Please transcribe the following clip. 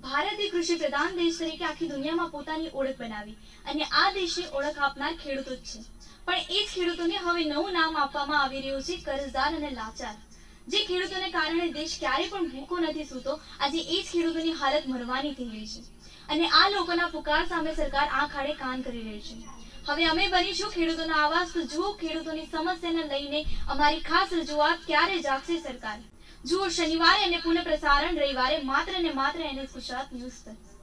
ભારતે કૃષિ પ્રધાન દેશ તરીકે આખી દુનિયામાં પોતાની ઓળખ બનાવી અને આ દેશની ઓળખ આપનાર ખેડૂતો જ છે। પણ એ જ ખેડૂતોને હવે નવું નામ આપવામાં આવી રહ્યું છે કર્જદાર અને લાચાર। જે ખેડૂતોને કારણે દેશ ક્યારે પણ ભૂખો નથી સૂતો, આજે એ જ ખેડૂતોની હાલત મરવાની થઈ ગઈ છે અને આ લોકોના પુકાર સામે સરકાર આંખ આડે કાન કરી રહી છે। હવે અમે બનીશું ખેડૂતોના આવાજ, તો જુઓ ખેડૂતોની સમસ્યાને લઈને અમારી ખાસ રજૂઆત ક્યારે જાગશે સરકાર। જુઓ શનિવારે અને પુનઃ પ્રસારણ રવિવારે માત્ર ને માત્ર NS ગુજરાત ન્યૂઝ પર।